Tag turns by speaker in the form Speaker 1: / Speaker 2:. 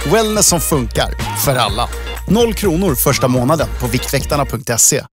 Speaker 1: Wellness som funkar för alla. 0 kronor första månaden på viktväktarna.se.